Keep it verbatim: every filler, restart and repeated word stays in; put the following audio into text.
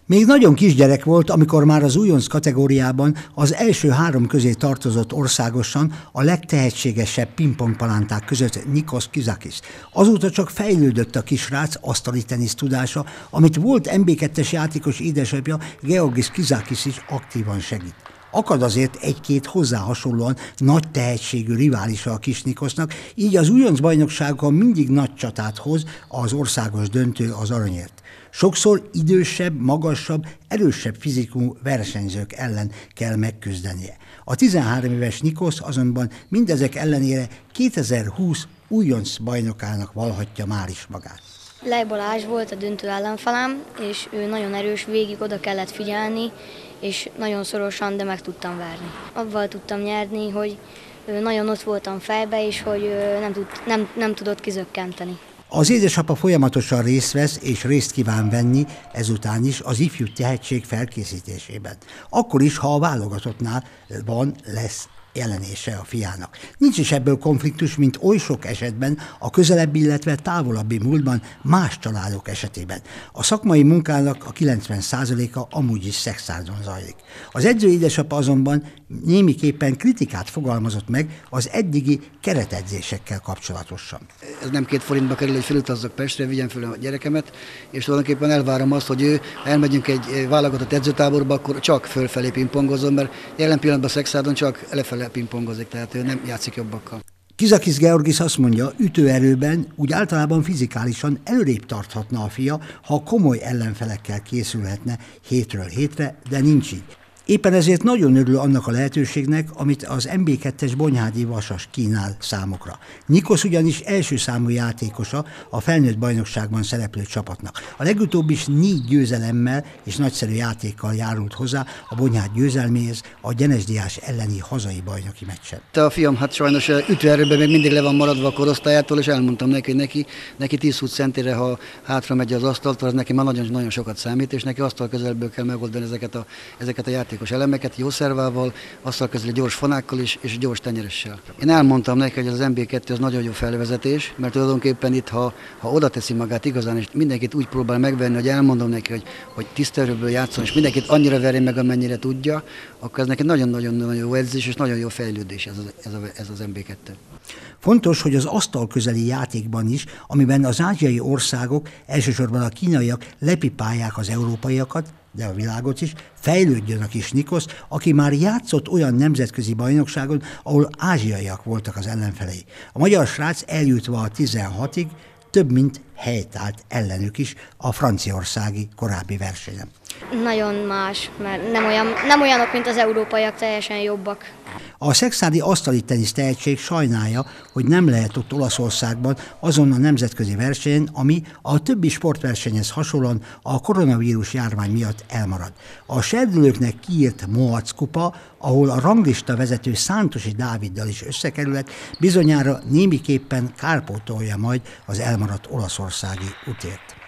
Még nagyon kisgyerek volt, amikor már az újonc kategóriában az első három közé tartozott országosan a legtehetségesebb pingpongpalánták között Nikos Kizakis. Azóta csak fejlődött a kisrác asztali tenisz tudása, amit volt en bé kettes játékos édesapja Georgis Kizakis is aktívan segít. Akad azért egy-két hozzá hasonlóan nagy tehetségű riválisa a kis Nikosnak, így az újonc bajnokságon mindig nagy csatát hoz az országos döntő az aranyért. Sokszor idősebb, magasabb, erősebb fizikumú versenyzők ellen kell megküzdenie. A tizenhárom éves Nikos azonban mindezek ellenére kétezer-húsz újonc bajnokának valhatja már is magát. Lej Balázs volt a döntő ellenfelem, és ő nagyon erős, végig oda kellett figyelni, és nagyon szorosan, de meg tudtam verni. Avval tudtam nyerni, hogy nagyon ott voltam fejbe, és hogy nem, tud, nem, nem tudott kizökkenteni. Az édesapa folyamatosan részt vesz és részt kíván venni ezután is az ifjú tehetség felkészítésében. Akkor is, ha a válogatottnál van, lesz jelenése a fiának. Nincs is ebből konfliktus, mint oly sok esetben a közelebbi, illetve távolabbi múltban más családok esetében. A szakmai munkának a kilencven százaléka amúgy is Szekszárton zajlik. Az edző édesapa azonban némiképpen kritikát fogalmazott meg az eddigi keretedzésekkel kapcsolatosan. Ez nem két forintba kerül, hogy felutazzak Pestre, vigyem fel a gyerekemet, és tulajdonképpen elvárom azt, hogy ő, ha elmegyünk egy válogatott edzőtáborba, akkor csak fölfelé pingpongozom, mert jelen pillanatban Szekszárton csak lefele pingpongozik, tehát ő nem játszik jobbakkal. Kizakis Georgis azt mondja, ütőerőben, úgy általában fizikálisan előrébb tarthatna a fia, ha komoly ellenfelekkel készülhetne hétről hétre, de nincs így. Éppen ezért nagyon örül annak a lehetőségnek, amit az en bé kettes Bonyhádi Vasas kínál számukra. Nikos ugyanis első számú játékosa a felnőtt bajnokságban szereplő csapatnak. A legutóbb is négy győzelemmel és nagyszerű játékkal járult hozzá a Bonyhád győzelméhez a Gyenesdiás elleni hazai bajnoki meccsen. A fiam hát sajnos ütőerőben még mindig le van maradva a korosztályától, és elmondtam neki, hogy neki, neki tíz-húsz centire, ha hátra megy az asztalt, az neki már nagyon, nagyon sokat számít, és neki asztal közelből kell megoldani ezeket a, ezeket a játékokat. Elemeket jó szervával, azzal közül gyors fonákkal is, és gyors tenyeressel. Én elmondtam neki, hogy az en bé kettő az nagyon jó felvezetés, mert tulajdonképpen itt, ha, ha oda teszi magát igazán, és mindenkit úgy próbál megvenni, hogy elmondom neki, hogy, hogy tisztelőből játszon, és mindenkit annyira veri meg, amennyire tudja, akkor ez neki nagyon-nagyon jó edzés, és nagyon jó fejlődés ez az, ez, a, ez az en bé kettő. Fontos, hogy az asztal közeli játékban is, amiben az ázsiai országok, elsősorban a kínaiak lepipálják az európaiakat, de a világot is, fejlődjön a kis Nikos, aki már játszott olyan nemzetközi bajnokságon, ahol ázsiaiak voltak az ellenfelei. A magyar srác eljutva a tizenhatig több mint helytált ellenük is a franciaországi korábbi versenyen. Nagyon más, mert nem, olyan, nem olyanok, mint az európaiak, teljesen jobbak. A szekszárdi asztali tenisz tehetség sajnálja, hogy nem lehet ott Olaszországban azon a nemzetközi versenyen, ami a többi sportversenyhez hasonlóan a koronavírus járvány miatt elmarad. A serdülőknek kiírt Mohac kupa, ahol a ranglista vezető Szántosi Dáviddal is összekerülhet, bizonyára némiképpen kárpótolja majd az elmaradt olaszországi útért.